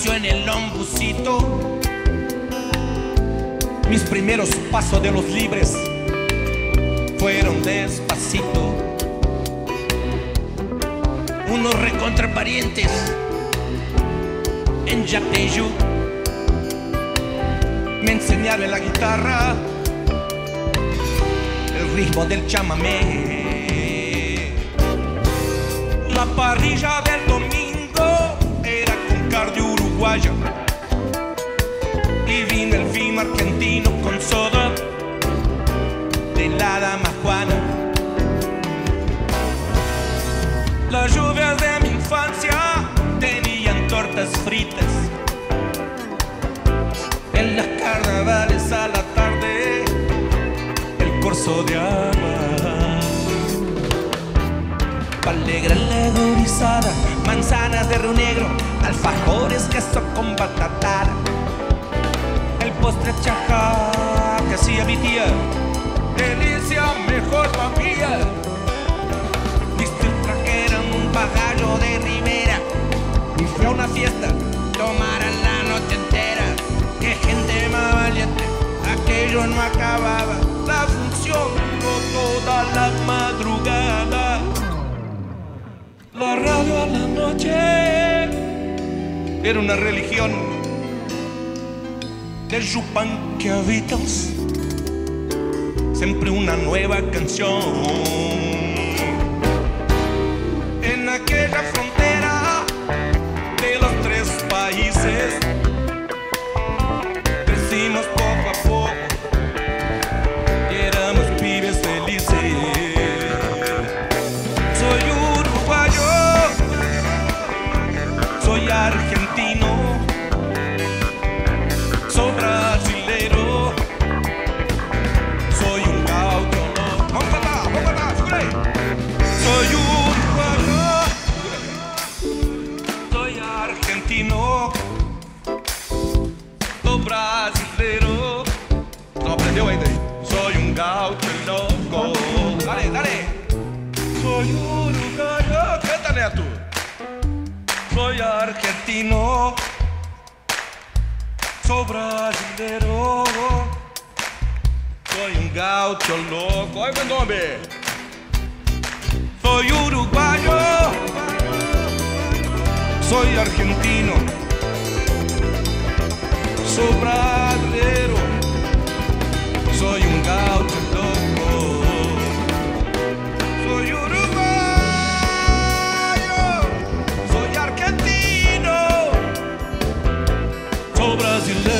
rancho en el Lombucito. Mis primeros pasos de los libres fueron despacito. Unos recontraparientes en Yapeyú me enseñaron la guitarra, el ritmo del chamamé. La parrilla del domingo era con carne uruguaya y vino el vino argentino con soda de la dama Juana. Las lluvias de mi infancia tenían tortas fritas. En las carnavales a la tarde, el corso de agua. Palegra la gurizada, manzanas de Río Negro, alfajores, queso con batata. El postre chajá que hacía mi tía, delicia mejor papilla. Viste el traje, era un bagallo de Rivera y fue a una fiesta, tomaran la noche entera. Qué gente más valiente, aquello no acababa. La función duró toda la madrugada. La radio a la noche era una religión de Yupanqui Beatles, siempre una nueva canción. En aquella frontera de los tres países crecimos poco a poco y éramos pibes felices. Soy uruguayo, soy argentino, soy brasilero, soy un gaucho loco. Soy uruguayo, soy argentino, soy brasilero. No aprendió ainda aí. Soy un gaucho loco. Dale, dale. Soy uruguayo. Canta, Neto. Soy argentino, soy brasileiro, soy un gaucho loco. Olha o meu nome. Soy uruguayo, soy argentino, soy brasileiro, soy un gaucho loco. Soy uruguayo, soy argentino, soy brasileiro.